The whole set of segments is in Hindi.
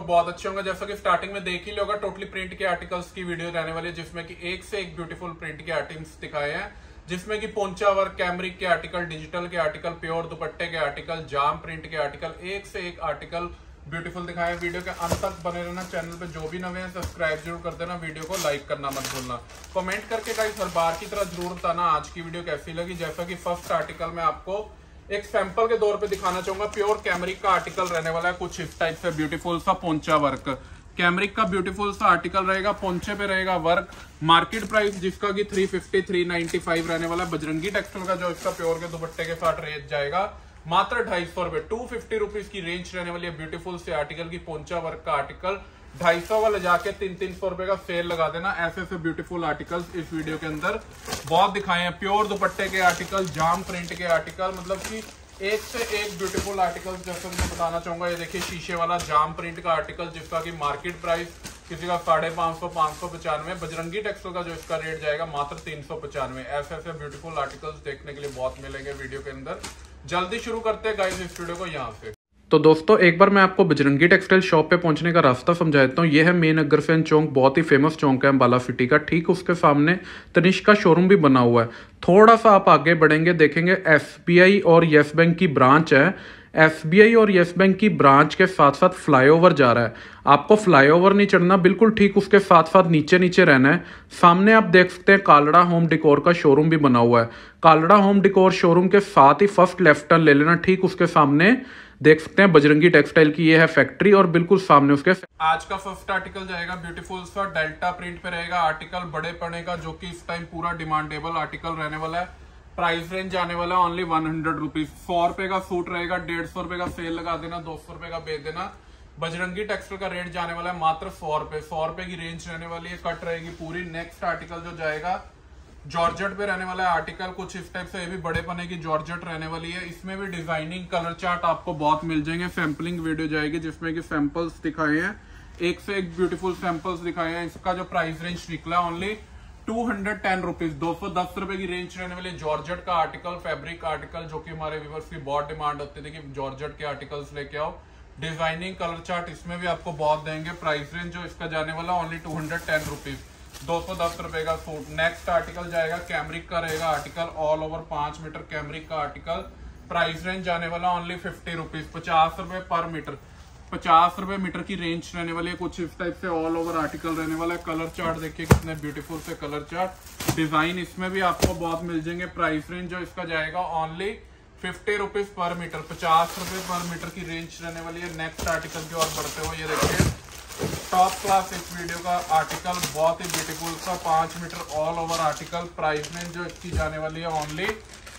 बहुत अच्छे होंगे। जैसा कि स्टार्टिंग में देख ही लिया होगा, टोटली प्रिंट के आर्टिकल्स की वीडियो रहने वाली है, जिसमें कि एक से एक ब्यूटीफुल प्रिंट के आर्टिकल्स दिखाए हैं, जिसमें कि पोंचा वर्क, कैमरिक के आर्टिकल, डिजिटल के आर्टिकल, प्योर दुपट्टे के आर्टिकल, जाम प्रिंट के आर्टिकल, एक से एक आर्टिकल ब्यूटीफुल दिखाए। वीडियो के अंत तक बने रहना। चैनल पे जो भी नवे हैं सब्सक्राइब जरूर कर देना, वीडियो को लाइक करना मत भूलना। कमेंट करके गाइस हर बार की तरह जरूर बताना आज की वीडियो कैसी लगी। जैसा कि फर्स्ट आर्टिकल में आपको एक सैंपल के तौर पे दिखाना चाहूंगा, प्योर कैमरिक का आर्टिकल रहने वाला है, कुछ इस टाइप से ब्यूटीफुल सा पोंचा वर्क कैमरिक का ब्यूटीफुल सा आर्टिकल रहेगा, पोंचे पे रहेगा वर्क। मार्केट प्राइस जिसका कि 350 395 रहने वाला है। बजरंगी टेक्सटाइल का जो इसका प्योर के दुपट्टे के साथ रेट जाएगा मात्र 250 रुपए, 250 रुपीज की रेंज रहने वाली है। ब्यूटीफुल से आर्टिकल की पोंचा वर्क का आर्टिकल 250 का ले जाके 300 रुपए का सेल लगा देना। ऐसे ऐसे ब्यूटीफुल आर्टिकल्स इस वीडियो के अंदर बहुत दिखाए हैं। प्योर दुपट्टे के आर्टिकल, जाम प्रिंट के आर्टिकल, मतलब कि एक से एक ब्यूटीफुल आर्टिकल। जैसे मैं बताना चाहूंगा, ये देखिए शीशे वाला जाम प्रिंट का आर्टिकल, जिसका कि मार्केट प्राइस किसी का 550 595। बजरंगी टेक्सटाइल का जो इसका रेट जाएगा मात्र 395। ऐसे ऐसे ब्यूटीफुल आर्टिकल्स देखने के लिए बहुत मिलेंगे वीडियो के अंदर। जल्दी शुरू करते हैं गाइस इस वीडियो को यहाँ से। तो दोस्तों एक बार मैं आपको बजरंगी टेक्सटाइल शॉप पे पहुंचने का रास्ता समझा देता हूँ। ये है मेन अग्रसेन चौक, बहुत ही फेमस चौक है अम्बाला सिटी का। ठीक उसके सामने तनिष्क का शोरूम भी बना हुआ है। थोड़ा सा आप आगे बढ़ेंगे, देखेंगे एसबीआई और येस बैंक की ब्रांच है। एसबीआई और येस बैंक की ब्रांच के साथ साथ फ्लाईओवर जा रहा है। आपको फ्लाईओवर नहीं चढ़ना, बिल्कुल ठीक उसके साथ साथ नीचे नीचे रहना है। सामने आप देख सकते हैं कालड़ा होम डेकोर का शोरूम भी बना हुआ है। कालड़ा होम डेकोर शोरूम के साथ ही फर्स्ट लेफ्ट टर्न ले लेना। ठीक उसके सामने देख सकते हैं बजरंगी टेक्सटाइल की ये है फैक्ट्री, और बिल्कुल सामने उसके आज का फर्स्ट आर्टिकल जाएगा ब्यूटीफुल सा डेल्टा प्रिंट पे रहेगा आर्टिकल, बड़े पड़े का, जो कि इस टाइम पूरा डिमांडेबल आर्टिकल रहने वाला है। प्राइस रेंज आने वाला है ओनली 100 रुपीज। 100 रुपए का सूट रहेगा, 150 रुपए का सेल लगा देना, 200 रुपए का बेच देना। बजरंगी टेक्सटाइल का रेट जाने वाला है मात्र 100 रुपए। 100 रुपए की रेंज रहने वाली है, कट रहेगी पूरी। नेक्स्ट आर्टिकल जो जाएगा जॉर्जेट पे रहने वाला है आर्टिकल, कुछ इस टाइप से, ये भी बड़े पने की जॉर्जेट रहने वाली है। इसमें भी डिजाइनिंग कलर चार्ट आपको बहुत मिल जाएंगे। सैंपलिंग वीडियो जाएगी जिसमें कि सैंपल्स दिखाए हैं, एक से एक ब्यूटीफुल सैंपल्स दिखाए हैं। इसका जो प्राइस रेंज निकला ओनली 210 रुपीज, 210 रुपए की रेंज रहने वाली। जॉर्जेट का आर्टिकल, फैब्रिक आर्टिकल, जो कि हमारे व्यूअर्स की बहुत डिमांड होती थी कि जॉर्जेट के आर्टिकल्स लेके आओ। डिजाइनिंग कलर चार्ट इसमें भी आपको बहुत देंगे। प्राइस रेंज जो इसका जाने वाला ओनली 210 रुपीज, 210 रुपए का सूट। नेक्स्ट आर्टिकल जाएगा कैमरिक का रहेगा article, all over 5 metre cambric का आर्टिकल। प्राइस रेंज जाने वाला ओनली 50 रुपीज, 50 रुपए पर मीटर, 50 रुपए मीटर की रेंज रहने वाली है। कुछ इस टाइप से ऑल ओवर आर्टिकल रहने वाला है। कलर चार्ट देखिए कितने ब्यूटीफुल से कलर चार्ट, डिजाइन इसमें भी आपको बहुत मिल जाएंगे। प्राइस रेंज जो इसका जाएगा ओनली 50 रुपीज पर मीटर, 50 रुपए पर मीटर की रेंज रहने वाली है। नेक्स्ट आर्टिकल की ओर बढ़ते हुए, ये देखिए टॉप क्लास इस वीडियो का आर्टिकल, बहुत ही ब्यूटीफुल सा 5 metre all over article. Price range जो इसकी जाने वाली है ओनली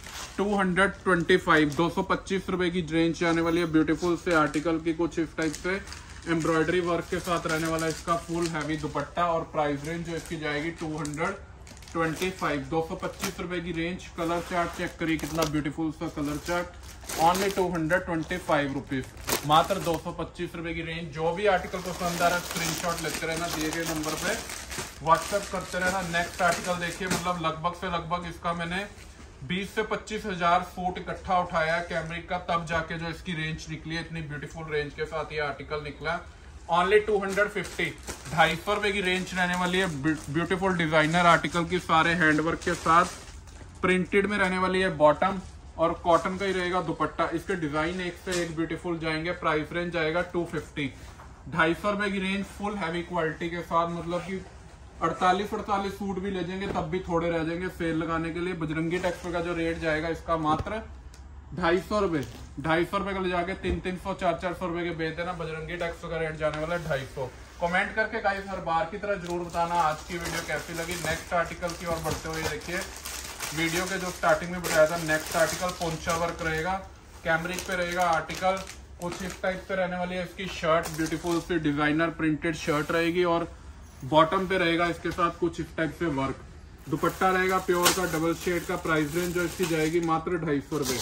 225, 225 रुपए की रेंज जाने वाली है। ब्यूटीफुल से आर्टिकल की कुछ इस टाइप से एम्ब्रॉयडरी वर्क के साथ रहने वाला है इसका फुल हैवी दुपट्टा, और प्राइस रेंज जो इसकी जाएगी 225, 225 रुपए की रेंज। कलर चार्ट चेक करिए कितना ब्यूटीफुल सा कलर चार्ट, ओनली 225 रुपीज, मात्र 225 रुपए की रेंज। जो भी आर्टिकल पसंद आ रहा है स्क्रीनशॉट लेते रहना, दिए गए नंबर पे व्हाट्सएप करते रहना। नेक्स्ट आर्टिकल देखिए, मतलब लगभग से लगभग इसका मैंने 20 से 25 हजार सूट इकट्ठा उठाया है कैमरिक का, तब जाके जो इसकी रेंज निकली है। इतनी ब्यूटीफुल रेंज के साथ ये आर्टिकल निकला। ओनली 250, 250 रुपए की रेंज रहने वाली है। ब्यूटीफुल डिजाइनर आर्टिकल की, सारे हैंडवर्क के साथ प्रिंटेड में रहने वाली है। बॉटम और कॉटन का ही रहेगा दुपट्टा। इसके डिजाइन एक से एक ब्यूटीफुल जाएंगे। प्राइस रेंज जाएगा 250, 250 रुपए की रेंज, फुल हैवी क्वालिटी के साथ। मतलब कि 48 सूट भी ले जाएंगे तब भी थोड़े रह जाएंगे सेल लगाने के लिए। बजरंगी टेक्सटाइल का जो रेट जाएगा इसका मात्र 250 रुपए, 250 रुपए का ले जाके 300 400 रुपए के बेच देना। बजरंगी टेक्सटाइल का रेट जाने वाला है 250। कमेंट करके गाइस हर बार की तरह जरूर बताना आज की वीडियो कैसी लगी। नेक्स्ट आर्टिकल की ओर बढ़ते हुए देखिए, वीडियो के जो स्टार्टिंग में बताया था, नेक्स्ट आर्टिकल पोंचा वर्क रहेगा, कैमरिक पे रहेगा आर्टिकल। कुछ इस टाइप से रहने वाली है इसकी शर्ट, ब्यूटीफुल सी डिजाइनर प्रिंटेड शर्ट रहेगी, और बॉटम पे रहेगा इसके साथ कुछ इस टाइप से वर्क। दुपट्टा रहेगा प्योर का डबल शेड का। प्राइस रेंज जो इसकी जाएगी मात्र 250 रुपए,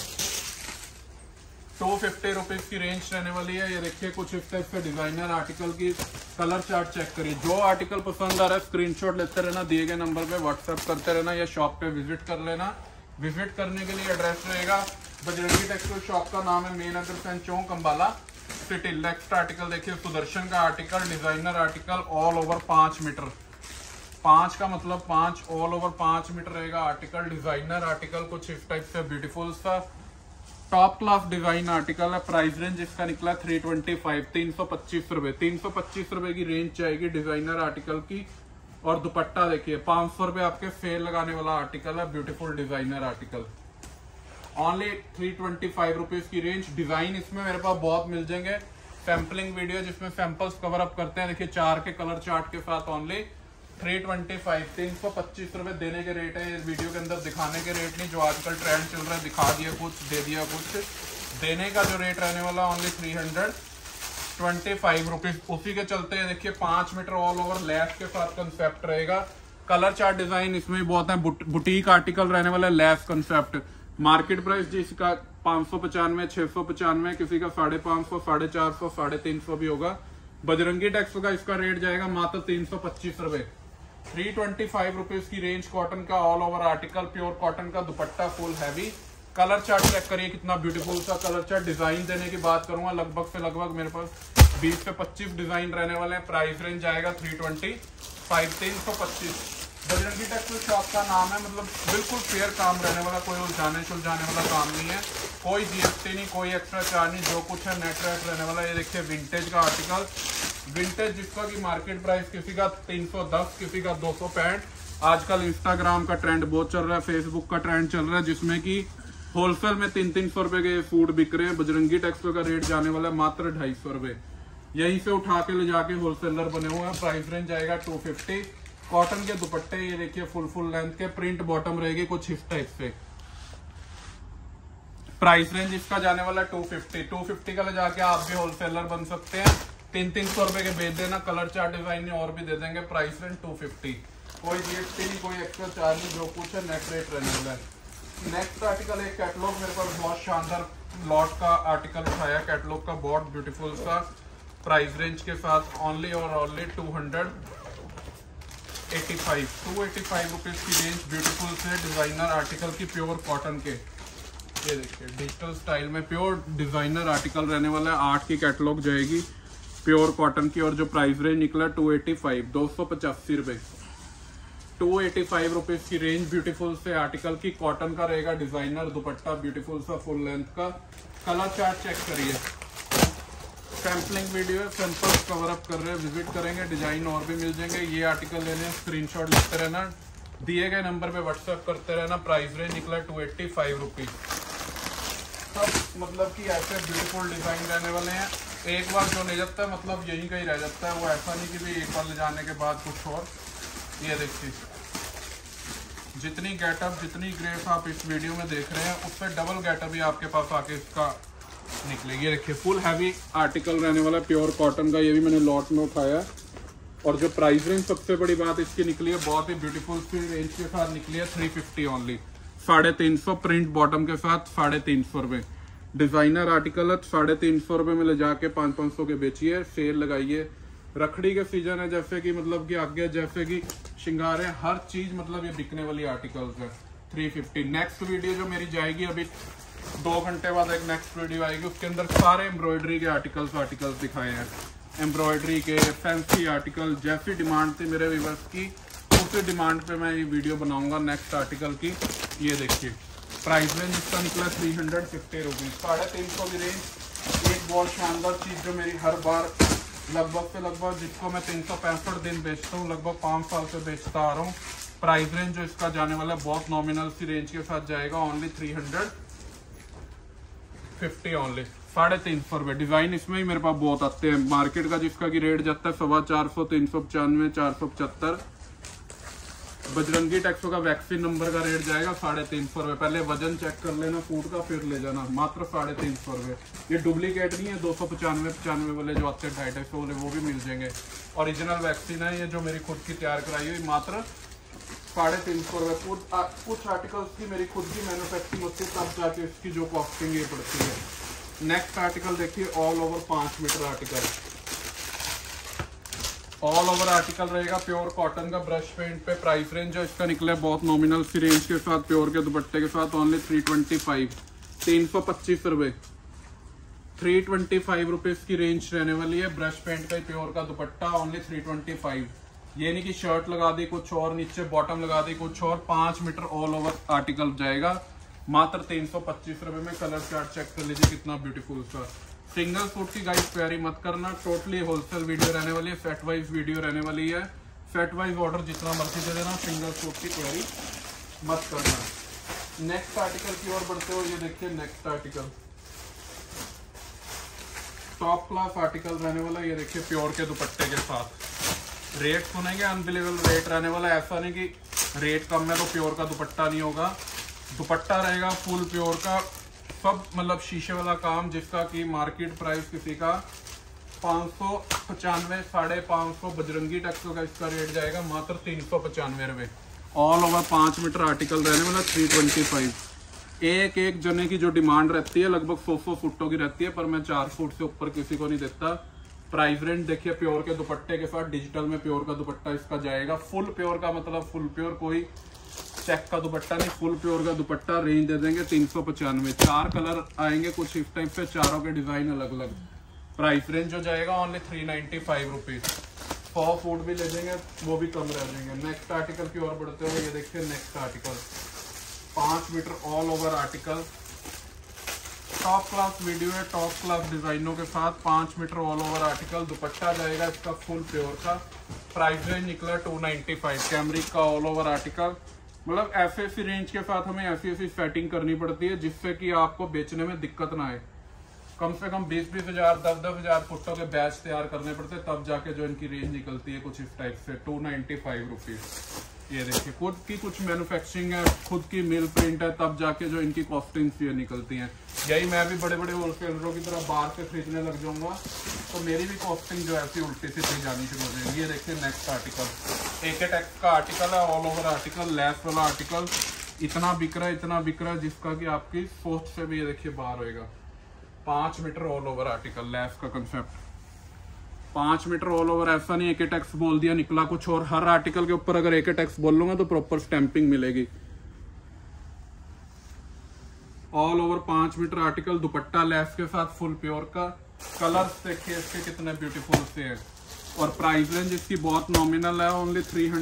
250 रुपीज की रेंज रहने वाली है। ये देखिए कुछ इस टाइप से डिजाइनर आर्टिकल की कलर चार्ट चेक करिए। जो आर्टिकल पसंद आ रहा है स्क्रीनशॉट लेते रहना, दिए गए नंबर पे व्हाट्सएप करते रहना, या शॉप पे विजिट कर लेना। विजिट करने के लिए एड्रेस रहेगा, बजरंगी टेक्सटाइल शॉप का नाम है main Agrasen Chowk Ambala. City. Next article देखिए सुदर्शन का article, designer article, all over 5 metre, 5 का मतलब 5, ऑल ओवर 5 मीटर रहेगा आर्टिकल, डिजाइनर आर्टिकल, कुछ इस टाइप से ब्यूटीफुल सा टॉप क्लास डिजाइन आर्टिकल है। प्राइस रेंज इसका निकला 325, 325 रुपए, 325 रुपए की रेंज जाएगी डिजाइनर आर्टिकल की। और दुपट्टा देखिए 500 रुपए आपके सेल लगाने वाला आर्टिकल है, beautiful designer article, only 325 rupees की रेंज। डिजाइन इसमें मेरे पास बहुत मिल जाएंगे, सैम्पलिंग वीडियो जिसमें सैंपल्स कवर अप करते हैं। देखिए 4 के कलर चार्ट के साथ ओनली 325, 325 रुपए देने के रेट है। इस वीडियो के अंदर दिखाने के रेट नहीं, जो आजकल ट्रेंड चल रहा है, दिखा दिया कुछ दे दिया कुछ, देने का जो रेट रहने वाला ओनली 325 रुपीज। उसी के चलते हैं देखिए 5 मीटर ऑल ओवर लेस के साथ कंसेप्ट रहेगा। कलर चार्ट डिजाइन इसमें भी बहुत है, बुटीक आर्टिकल रहने वाला लेस कंसेप्ट। मार्केट प्राइस जिसका 595, 695, किसी का 550, 450, 350 भी होगा। बजरंगी टेक्स का इसका रेट जाएगा मात्र 325 रुपए, 325 रुपीज की रेंज। कॉटन का all over article, pure cotton का दुपट्टा, full heavy. Colour chart check करिए कितना ब्यूटीफुल सा कलर चार्ट। डिजाइन देने की बात करूंगा लगभग से लगभग मेरे पास 20 से 25 डिजाइन रहने वाले हैं। प्राइस रेंज आएगा 325, 325। बजरंगी टेक्सटाइल शॉप का नाम है, मतलब बिल्कुल फेयर काम रहने वाला, कोई उलझाने सुलझाने वाला काम नहीं है, कोई जीएसटी नहीं, कोई एक्स्ट्रा चार्ज नहीं, जो कुछ है नेट रेट रहने वाला। ये देखिए विंटेज का आर्टिकल, विंटेज जिसका की मार्केट प्राइस किसी का 310, किसी का 265। आजकल इंस्टाग्राम का ट्रेंड बहुत चल रहा है, फेसबुक का ट्रेंड चल रहा है, जिसमें कि होलसेल में 300-300 रुपए के सूट बिक रहे हैं। बजरंगी टेक्सटाइल का रेट जाने वाला है मात्र 250 रुपए, यहीं से उठा के ले जाके होलसेलर बने हुए हैं। प्राइस रेंज आएगा 250। कॉटन के दुपट्टे ये देखिए फुल लेंथ के, प्रिंट बॉटम रहेगी कुछ इस टाइप से। प्राइस रेंज इसका जाने वाला 250 का ले जाके आप भी होलसेलर बन सकते हैं। 300 रुपए के बेच देना। कलर चार्ट डिजाइन में और भी दे देंगे। प्राइस रेंज 250, कोई जीएसटी नहीं, कोई एक्स्ट्रा चार्ज नहीं, जो कुछ है नेट रेट रहने वाला है। नेक्स्ट आर्टिकल एक कैटलॉग मेरे पास बहुत शानदार लॉट का आर्टिकल उठाया, कैटलॉग का बहुत ब्यूटीफुल सा प्राइस रेंज के साथ, ओनली और ओनली 285 रुपीज की रेंज। ब्यूटीफुल से डिजाइनर आर्टिकल की, प्योर कॉटन के, ये देखिए डिजिटल स्टाइल में प्योर डिजाइनर आर्टिकल रहने वाला है। 8 की कैटलॉग जाएगी प्योर कॉटन की, और जो प्राइस रेंज निकला 285, 285 रुपए, 285 रुपीज की रेंज। ब्यूटीफुल से आर्टिकल की, कॉटन का रहेगा, डिजाइनर दुपट्टा, ब्यूटीफुल सा फुल लेंथ का। कलर चार्ट चेक करिए, सैम्पलिंग वीडियो है, सैंपल्स कवर अप कर रहे हैं, विजिट करेंगे, डिजाइन और भी मिल जाएंगे। ये आर्टिकल लेने स्क्रीनशॉट लेते रहना, दिए गए नंबर पे व्हाट्सएप करते रहना। प्राइस रेंज निकला 285 रुपीज। सब मतलब कि ऐसे ब्यूटीफुल डिजाइन रहने वाले हैं। एक बार जो ले जाता है मतलब यही कहीं रह जाता है, वो ऐसा नहीं कि भाई एक बार ले जाने के बाद कुछ और। ये देखिए जितनी गेटअप, जितनी ग्रेस आप इस वीडियो में देख रहे हैं, उससे डबल गेटअप ही आपके पास आके इसका निकलेगी। ये देखिए फुल हैवी आर्टिकल रहने वाला, प्योर कॉटन का, ये भी मैंने लॉट में उठाया। और जो प्राइस रेंज सबसे बड़ी बात इसकी निकली है, बहुत ही ब्यूटीफुल सी रेंज के साथ निकली है, 350 ओनली, 350 प्रिंट बॉटम के साथ, 350 रुपए। डिजाइनर आर्टिकल है, 350 रुपए में ले जाके 500 के बेचिए, सेल लगाइए। रखड़ी के सीजन है, जैसे कि मतलब कि आगे जैसे कि श्रृंगार है, हर चीज मतलब ये बिकने वाली आर्टिकल्स है। 350। नेक्स्ट वीडियो जो मेरी जाएगी अभी 2 घंटे बाद एक नेक्स्ट वीडियो आएगी, उसके अंदर सारे एम्ब्रॉयडरी के आर्टिकल्स दिखाए हैं। एम्ब्रॉयडरी के फैंसी आर्टिकल, जैसी डिमांड थी मेरे व्यूअर्स की, उसी डिमांड पे मैं ये वीडियो बनाऊंगा नेक्स्ट आर्टिकल की। ये देखिए प्राइस रेंज इसका निकला 350 रुपीज, 350 की रेंज। एक बहुत शानदार चीज जो मेरी हर बार लगभग जिसको मैं 365 दिन बेचता हूँ, लगभग 5 साल से बेचता आ रहा हूँ। प्राइस रेंज जो इसका जाने वाला है बहुत नॉमिनल सी रेंज के साथ जाएगा, ओनली 350 ओनली, 350 रुपए। डिजाइन इसमें ही मेरे पास बहुत आते हैं। मार्केट का जिसका की रेट जाता है 450, 395, 475। बजरंगी टेक्सो का वैक्सीन नंबर का रेट जाएगा 350 रुपए। पहले वजन चेक कर लेना सूट का, फिर ले जाना, मात्र 350 रुपए। ये डुप्लीकेट नहीं है, 295 वाले जो आते हैं 250 वाले, वो भी मिल जाएंगे। ओरिजिनल वैक्सीन है ये, जो मेरी खुद की तैयार कराई हुई, मात्र 350 रुपए। कुछ आर्टिकल्स की मेरी खुद की मैन्युफैक्चरिंग होती है, तब जाके इसकी जो कॉस्टिंग ये पड़ती है। नेक्स्ट आर्टिकल देखिए, all over 5 metre article, all over article रहेगा, प्योर कॉटन का, ब्रश पेंट पे। प्राइस रेंज जो इसका निकला है बहुत नॉमिनल सी रेंज के साथ, प्योर के दुपट्टे के साथ, ओनली 325, 325 रुपए। 325 रुपीज की रेंज रहने वाली है। ब्रश पेंट का प्योर का दुपट्टा ओनली 325। ये नहीं कि शर्ट लगा दी कुछ और, नीचे बॉटम लगा दी कुछ और। 5 मीटर ऑल ओवर आर्टिकल जाएगा मात्र 325 रुपए में। कलर चार्ट चेक कर लीजिए कितना ब्यूटीफुल सा। सिंगल सूट की गाइस प्यारी मत करना, टोटली होलसेल वीडियो रहने वाली है, सेट वाइज वीडियो रहने वाली है। सेट वाइज ऑर्डर जितना मर्जी दे देना, सिंगल सूट की प्यारी मत करना। नेक्स्ट आर्टिकल की ओर बढ़ते हो, ये देखिए next article top class article रहने वाला। ये देखिए प्योर के दुपट्टे के साथ। रेट सुनेंगे अनबिलीवेबल रेट रहने वाला। ऐसा नहीं कि रेट कम है तो प्योर का दुपट्टा नहीं होगा। दुपट्टा रहेगा फुल प्योर का, सब मतलब शीशे वाला काम, जिसका कि मार्केट प्राइस किसी का 595 550। बजरंगी टेक्सटाइल का इसका रेट जाएगा मात्र 395 रुपए। ऑल ओवर 5 मीटर आर्टिकल रहने वाला 325। एक एक जने की जो डिमांड रहती है लगभग 100 फुटों की रहती है, पर मैं 4 फुट से ऊपर किसी को नहीं देता। प्राइस रेंज देखिए प्योर के दुपट्टे के साथ। डिजिटल में प्योर का दुपट्टा इसका जाएगा। फुल प्योर का मतलब फुल प्योर, कोई चेक का दुपट्टा नहीं, फुल प्योर का दुपट्टा। रेंज दे देंगे 395। 4 कलर आएंगे कुछ इस टाइप से, चारों के डिजाइन अलग अलग। प्राइस रेंज जो जाएगा ओनली 395 रुपीज। 100 फूट भी ले जाएंगे वो भी कम रह जाएंगे। नेक्स्ट आर्टिकल की ओर बढ़ते हुए, ये देखिए next article 5 metre all over article. Top class video है, टॉप क्लास डिजाइनों के साथ। 5 मीटर ऑल ओवर आर्टिकल। दुपट्टा जाएगा इसका फुल प्योर का। प्राइस रेंज निकला 295। कैमरिक का ऑल ओवर आर्टिकल। मतलब ऐसी रेंज के साथ हमें ऐसी सेटिंग करनी पड़ती है जिससे कि आपको बेचने में दिक्कत ना आए। कम से कम 20-20 हजार 10-10 हजार फुटों के बैच तैयार करने पड़ते हैं, तब जाके जो इनकी रेंज निकलती है कुछ इस टाइप से। 295 रुपीज। ये देखिए खुद की कुछ मैन्युफैक्चरिंग है, खुद की मिल प्रिंट है, तब जाके जो इनकी कॉस्टिंग्स ये निकलती हैं। यही मैं भी बड़े बड़े होलसेलरों की तरह बाहर से खरीदने लग जाऊंगा तो मेरी भी कॉस्टिंग जो है ऐसी उल्टी सीधी जानी शुरू हो जाएगी। ये देखिए नेक्स्ट आर्टिकल AKTEX का आर्टिकल है, ऑल ओवर आर्टिकल, लेस वाला आर्टिकल। इतना बिक रहा है जिसका कि आपकी सोच से भी ये देखिए बाहर होएगा। 5 metre all over article, lace का कंसेप्ट। 5 metre all over. ऐसा नहीं AKTEX बोल दिया निकला कुछ और। हर आर्टिकल के ऊपर अगर AKTEX बोल लूंगा तो प्रॉपर स्टैंपिंग मिलेगी। All over 5 metre article. दुपट्टा लेस के साथ फुल प्योर का। कलर्स देखिए इसके कितने ब्यूटीफुल से है। और प्राइस रेंज इसकी बहुत नॉमिनल है, ओनली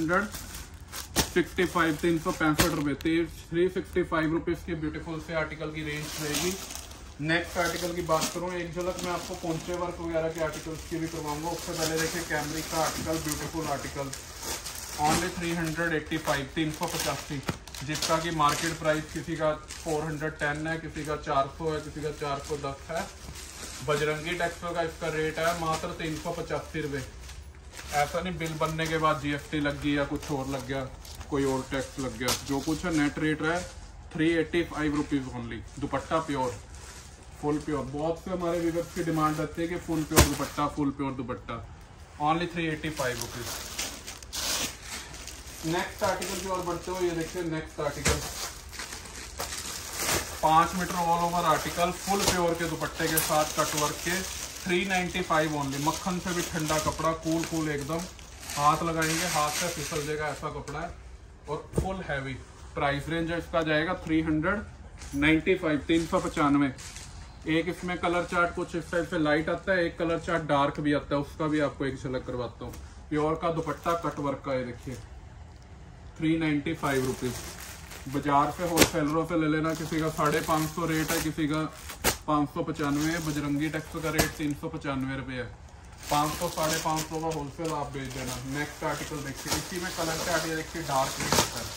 365 365 रुपए। 365 रुपीज की ब्यूटीफुल से आर्टिकल की रेंज रहेगी। नेक्स्ट आर्टिकल की बात करूं, एक झलक मैं आपको पोंचे वर्क वगैरह के आर्टिकल्स की भी करवाऊंगा। उससे पहले देखिए कैमरिक का आर्टिकल, ब्यूटीफुल आर्टिकल, ओनली 385 385, जिसका कि मार्केट प्राइस किसी का 410 है, किसी का 400 है, किसी का 410 है। बजरंगी टेक्सटाइल का इसका रेट है मात्र 385 रुपये। ऐसा नहीं बिल बनने के बाद GST लग गई या कुछ और लग गया, कोई और टैक्स लग गया। जो कुछ है नेट रेट है 385 रुपीज ओनली। दुपट्टा प्योर, फुल प्योर। बहुत से हमारे व्यूअर्स की डिमांड रहती है कि फुल प्योर दुपट्टा, फुल प्योर दुपट्टा। Only 385 rupees. नेक्स्ट आर्टिकल की ओर बढ़ते हो, ये देखिए next article 5 metre all over article, full pure के दुपट्टे के साथ कट वर्क के 395 ओनली। मक्खन से भी ठंडा कपड़ा, कूल एकदम। हाथ लगाएंगे हाथ से फिसल जाएगा ऐसा कपड़ा है और फुल हैवी। प्राइस रेंज इसका जाएगा 395 395। एक इसमें कलर चार्ट कुछ इस टाइप से लाइट आता है, एक कलर चार्ट डार्क भी आता है, उसका भी आपको एक झलक करवाता हूँ। प्योर का दुपट्टा कट वर्क का है, देखिए 395 रुपीज। बाजार से होलसेलरों से ले लेना, किसी का 550 रेट है, किसी का 595 है। बजरंगी टेक्सटाइल का रेट 395 रुपये है। 500 550 का होलसेल आप बेच देना। नेक्स्ट आर्टिकल देखिए, इसी में कलर चार्ट ये देखिए डार्क रेट होता है।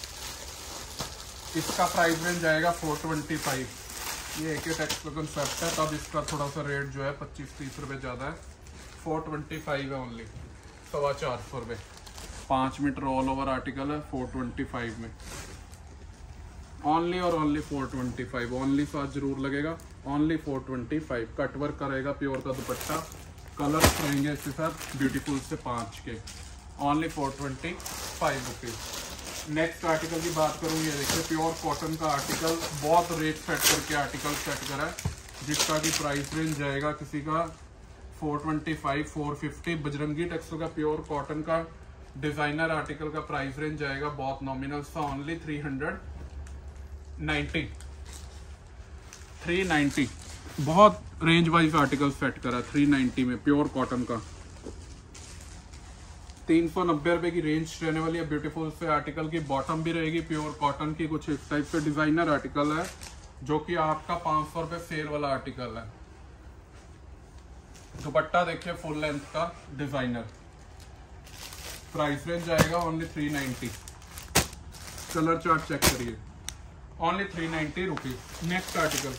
इसका प्राइस रेंज आएगा 425। ये AKTEX का कंसेप्ट है, तब इसका थोड़ा सा रेट जो है 25-30 रुपये ज़्यादा है। 425 है ओनली, 425 रुपये। 5 मीटर ऑल ओवर आर्टिकल है 425 में। ओनली और ओनली 425। ओनली साथ जरूर लगेगा। ओनली 425। कट वर्क करेगा प्योर का दुपट्टा, कलर रहेंगे इसके साथ ब्यूटीफुल से 5 के। Only 425 rupees. नेक्स्ट आर्टिकल की बात करूँ, ये देखिए प्योर कॉटन का आर्टिकल, बहुत रेट सेट करके आर्टिकल सेट करा है, जिसका कि प्राइस रेंज जाएगा किसी का 425 450। बजरंगी टेक्सटाइल का प्योर कॉटन का डिजाइनर आर्टिकल का प्राइस रेंज जाएगा बहुत नॉमिनल सा, ओनली 390। बहुत रेंज वाइज आर्टिकल सेट करा 390 में प्योर कॉटन का। 390 रुपए की रेंज रहने वाली है ब्यूटीफुल से आर्टिकल की। बॉटम भी रहेगी प्योर कॉटन की, कुछ इस टाइप से डिजाइनर आर्टिकल है जो कि आपका 500 रुपए सेल वाला आर्टिकल है। दुपट्टा देखिए फुल लेंथ का डिजाइनर। प्राइस रेंज आएगा ओनली 390। कलर चार्ट चेक करिए, only 390 rupees. Next article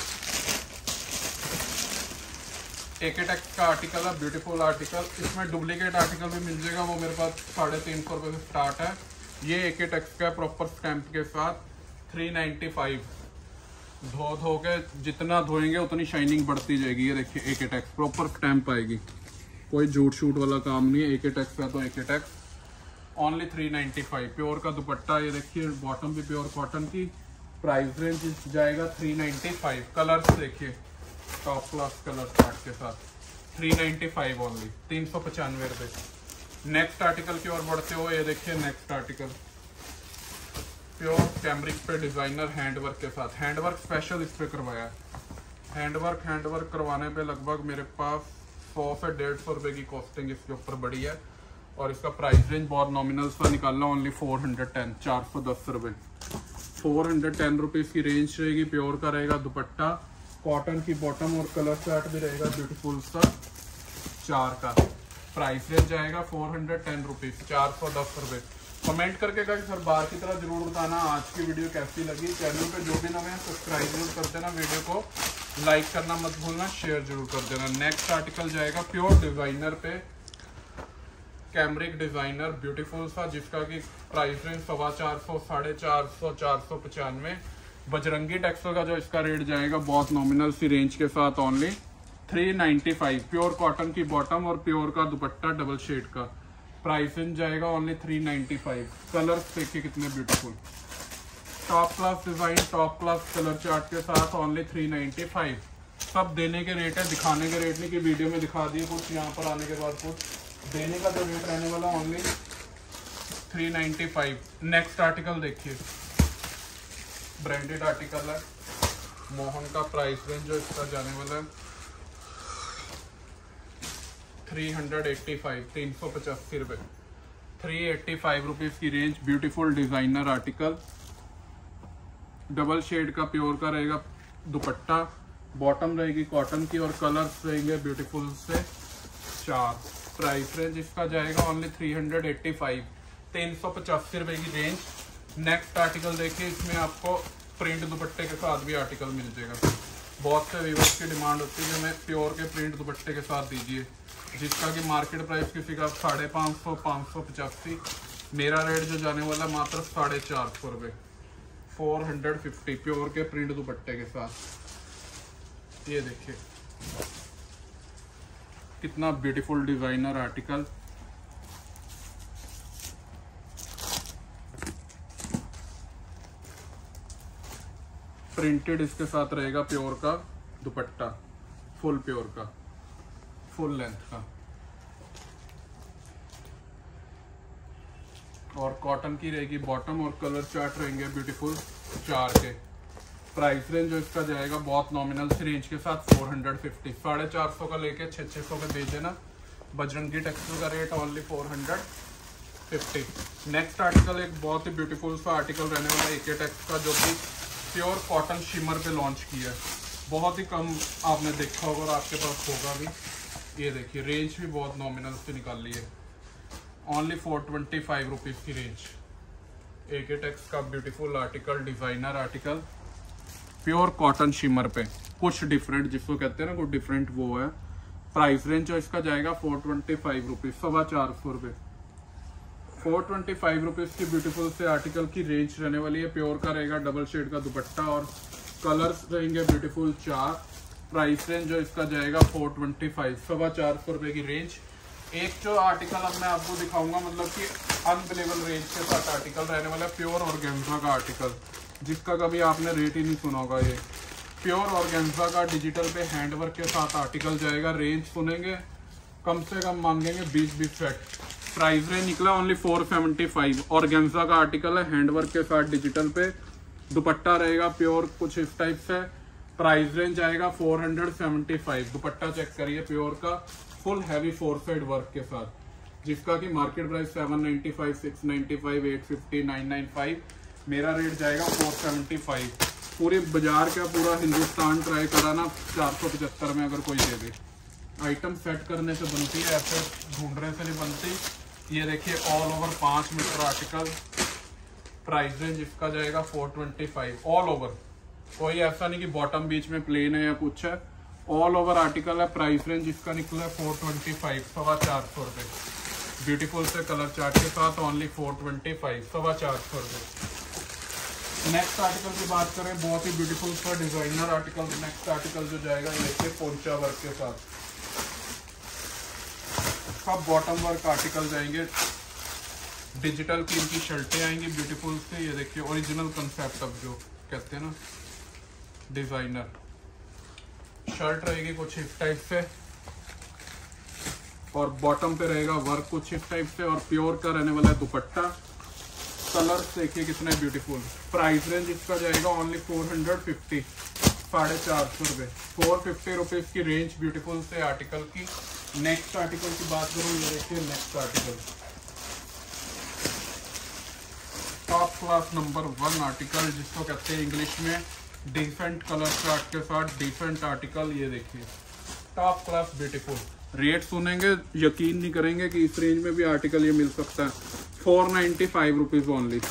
AKTEX का आर्टिकल है, ब्यूटीफुल आर्टिकल। इसमें डुप्लीकेट आर्टिकल भी मिल जाएगा, वो मेरे पास 350 रुपये से स्टार्ट है। ये एकेटेक्स का प्रॉपर स्टैंप के साथ 395। धो के जितना धोएंगे उतनी शाइनिंग बढ़ती जाएगी। ये देखिए एकेटेक्स प्रॉपर स्टैंप आएगी, कोई झूठ शूट वाला काम नहीं है। एकेटेक्स का तो एकेटेक्स ओनली 395। प्योर का दुपट्टा ये देखिए, बॉटम भी प्योर कॉटन की। प्राइस रेंज जाएगा 395। कलर्स देखिए टॉप क्लास कलर चार्ट के साथ 395 ओनली, 395 रुपये। नेक्स्ट आर्टिकल की ओर बढ़ते हुए ये देखिए नेक्स्ट आर्टिकल प्योर कैमरिक पे डिजाइनर हैंडवर्क के साथ। हैंडवर्क स्पेशल इस पे करवाया है। हैंडवर्क करवाने पे लगभग मेरे पास 100 से 150 रुपए की कॉस्टिंग इसके ऊपर बढ़ी है। और इसका प्राइस रेंज बहुत नॉमिनल सा निकालना, ओनली 410, 410 रुपये। 410 रुपीज़ की रेंज रहेगी। प्योर का रहेगा दुपट्टा, कॉटन की बॉटम और कलर चार्ट भी रहेगा ब्यूटीफुल सा 4 का। प्राइस रेंज आएगा 410 रुपीज़, 410 रुपये। कमेंट करके कहा सर बार की तरह जरूर बताना आज की वीडियो कैसी लगी। चैनल पे जो भी नए हैं सब्सक्राइब जरूर कर देना, वीडियो को लाइक करना मत भूलना, शेयर जरूर कर देना। नेक्स्ट आर्टिकल जाएगा प्योर डिजाइनर पे, कैमरिक डिजाइनर ब्यूटीफुल सा, जिसका की प्राइस रेंज 450, 450, 495। बजरंगी टेक्सटाइल का जो इसका रेट जाएगा बहुत नॉमिनल सी रेंज के साथ, ओनली 395। प्योर कॉटन की बॉटम और प्योर का दुपट्टा डबल शेड का। प्राइस रेंज जाएगा ओनली 395। कलर्स देखिए कितने beautiful, top class design, top class colour chart के साथ, ओनली 395। सब देने के रेट है, दिखाने के रेट नहीं कि वीडियो में दिखा दिए कुछ, यहाँ पर आने के बाद कुछ। देने का जो रेट रहने वाला ओनली 395। नेक्स्ट आर्टिकल देखिए, ब्रांडेड आर्टिकल है मोहन का। प्राइस रेंज जो इसका जाने वाला है 385, 385 रुपये। 385 रुपीज़ की range. Beautiful designer article, double shade का प्योर का रहेगा दुपट्टा, बॉटम रहेगी कॉटन की और कलर्स रहेंगे ब्यूटीफुल से 4। प्राइस रेंज इसका जाएगा ओनली 385, 385 रुपये की रेंज। नेक्स्ट आर्टिकल देखिए, इसमें आपको प्रिंट दुपट्टे के साथ भी आर्टिकल मिल जाएगा। बहुत से व्यूअर्स की डिमांड होती है कि हमें प्योर के प्रिंट दुपट्टे के साथ दीजिए, जिसका कि मार्केट प्राइस किसी का 550, 585। मेरा रेट जो जाने वाला मात्र 450 रुपये, 450 प्योर के प्रिंट दुपट्टे के साथ। ये देखिए कितना ब्यूटीफुल डिजाइनर आर्टिकल। प्रिंटेड इसके साथ रहेगा प्योर का दुपट्टा, फुल प्योर का, फुल लेंथ का, और कॉटन की रहेगी बॉटम और कलर चार्ट रहेंगे ब्यूटीफुल 4 के। प्राइस रेंज जो इसका जाएगा बहुत नॉमिनल सी रेंज के साथ 450, 450 का लेके 600 का दे देना। बजरंगी टेक्सटाइल का रेट ओनली 450। नेक्स्ट आर्टिकल एक बहुत ही ब्यूटीफुल सा आर्टिकल रहने वाला है एकेटेक्स का, जो कि प्योर कॉटन शिमर पे लॉन्च किया है। बहुत ही कम आपने देखा होगा और आपके पास होगा भी। ये देखिए रेंज भी बहुत नॉमिनल से निकाल ली है, ओनली 425 रुपीज़ की रेंज। एकेटेक्स का beautiful article, designer article, pure cotton shimmer पे, कुछ डिफरेंट जिसको कहते हैं ना, कुछ डिफरेंट वो है। प्राइस रेंज जो इसका जाएगा 425 रुपीज़, 425 रुपये। 425 रुपीज़ की ब्यूटीफुल से आर्टिकल की रेंज रहने वाली है। प्योर का रहेगा डबल शेड का दुपट्टा और कलर्स रहेंगे ब्यूटीफुल 4। प्राइस रेंज जो इसका जाएगा 425, 425 रुपये की रेंज। एक जो आर्टिकल अब मैं आपको दिखाऊंगा, मतलब कि अनबिलीवेबल रेंज के साथ आर्टिकल रहने वाला है, प्योर ऑर्गेन्जा का आर्टिकल, जिसका कभी आपने रेट ही नहीं सुना होगा। ये प्योर ऑर्गेन्जा का डिजिटल पे हैंडवर्क के साथ आर्टिकल जाएगा। रेंज सुनेंगे कम से कम मांगेंगे 20 सेट। प्राइस रेंज निकला ओनली 475। ऑर्गेन्जा का आर्टिकल है, हैंडवर्क के साथ डिजिटल पे, दुपट्टा रहेगा प्योर कुछ इस टाइप से। प्राइस रेंज आएगा 475। दुपट्टा चेक करिए प्योर का, फुल हैवी 4 साइड वर्क के साथ, जिसका कि मार्केट प्राइस 795, 695, 850, 995। मेरा रेट जाएगा 475। पूरे बाजार का पूरा हिंदुस्तान ट्राई करा ना 475 में अगर कोई दे दे। आइटम सेट करने से बनती है, ऐसे ढूंढने से नहीं बनती। ये देखिए all over 5 metre article, price range इसका जाएगा 425 ऑल ओवर। कोई ऐसा नहीं कि बॉटम बीच में प्लेन है या कुछ है, ऑल ओवर आर्टिकल है। प्राइस रेंज इसका निकला है 425, 425 रुपये। ब्यूटीफुल से कलर चार्ट के साथ ओनली 425, 425 रुपये। नेक्स्ट आर्टिकल की बात करें, बहुत ही ब्यूटीफुल सा डिजाइनर आर्टिकल। नेक्स्ट आर्टिकल जो जाएगा ये देखिए पोंचा वर्क के साथ, सब बॉटम वर्क आर्टिकल जाएंगे। डिजिटल की इनकी शर्टें आएंगी ब्यूटीफुल से। ये देखिए ओरिजिनल कंसेप्ट, अब जो कहते हैं ना डिजाइनर शर्ट रहेगी कुछ इस टाइप से, और बॉटम पे रहेगा वर्क कुछ इस टाइप से, और प्योर का रहने वाला है दुपट्टा। कलर देखिए कितने ब्यूटीफुल। प्राइस रेंज इसका जाएगा ओनली 450, 450 रुपये। 450 रुपीज की रेंज ब्यूटीफुल से आर्टिकल की। नेक्स्ट आर्टिकल की बात करूँ, ये देखिए next article top class number 1 article, जिसको कहते हैं इंग्लिश में डिसेंट कलर चार्ट के साथ डिसेंट आर्टिकल। ये देखिए टॉप क्लास ब्यूटीफुल। रेट सुनेंगे यकीन नहीं करेंगे कि इस रेंज में भी आर्टिकल ये मिल सकता है। 495 रुपीज ओनली,